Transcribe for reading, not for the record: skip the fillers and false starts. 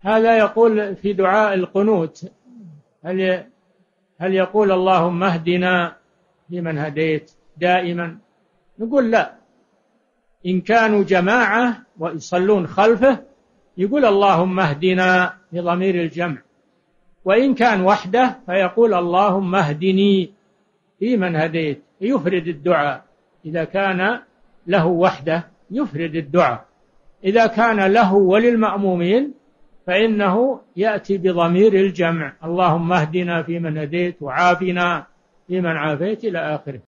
هذا يقول في دعاء القنوت، هل يقول اللهم اهدنا فيمن هديت دائما؟ نقول لا، إن كانوا جماعة ويصلون خلفه يقول اللهم اهدنا بضمير الجمع، وإن كان وحده فيقول اللهم اهدني فيمن هديت، يفرد الدعاء. إذا كان له وحده يفرد الدعاء، إذا كان له وللمأمومين فإنه يأتي بضمير الجمع، اللهم اهدنا فيمن هديت وعافنا فيمن عافيت إلى آخره.